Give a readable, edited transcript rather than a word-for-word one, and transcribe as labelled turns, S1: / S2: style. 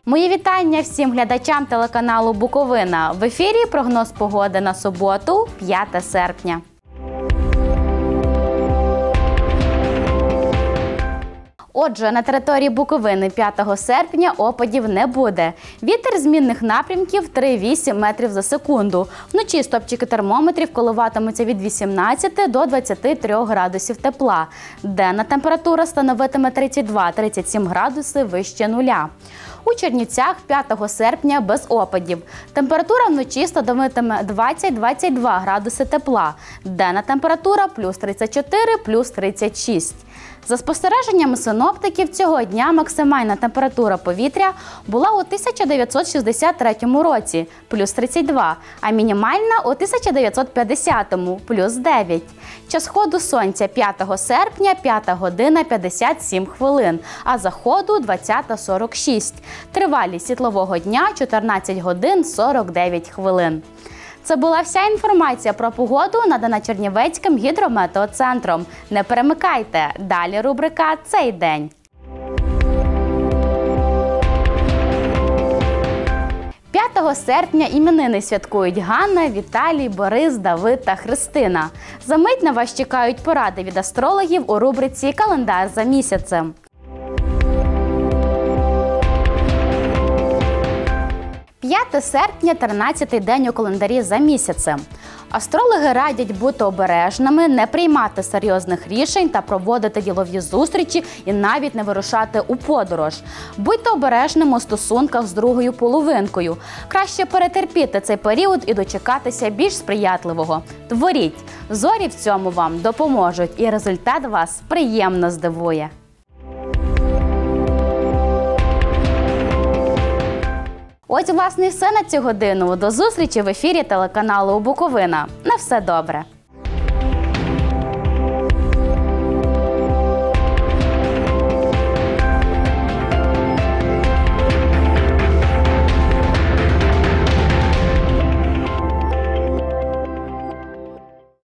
S1: Мої вітання всім глядачам телеканалу Буковина. В ефірі прогноз погоди на суботу, 5 серпня. Отже, на території Буковини 5 серпня опадів не буде. Вітер змінних напрямків 3,8 метрів за секунду. Вночі стопчики термометрів коливатимуться від 18 до 23 градусів тепла. Денна температура становитиме 32-37 градуси вище нуля. У Чернівцях 5 серпня без опадів. Температура вночі становитиме 20-22 градуси тепла. Денна температура плюс 34, плюс 36. За спостереженнями синоптиків, цього дня максимальна температура повітря була у 1963 році – плюс 32, а мінімальна у 1950-му – плюс 9. Час сходу сонця 5 серпня – 5 година 57 хвилин, а заходу – 20:46. Тривалість світлового дня – 14 годин 49 хвилин. Це була вся інформація про погоду, надана Чернівецьким гідрометеоцентром. Не перемикайте, далі рубрика «Цей день». 5 серпня іменини святкують Ганна, Віталій, Борис, Давид та Христина. За мить на вас чекають поради від астрологів у рубриці «Календар за місяцем». «5 серпня – 13-й день у календарі за місяцем. Астрологи радять бути обережними, не приймати серйозних рішень та проводити ділові зустрічі і навіть не вирушати у подорож. Будьте обережними у стосунках з другою половинкою. Краще перетерпіти цей період і дочекатися більш сприятливого. Творіть. Зорі в цьому вам допоможуть і результат вас приємно здивує. Ось, власне, і все на цю годину. До зустрічі в ефірі телеканалу Буковина. На все добре!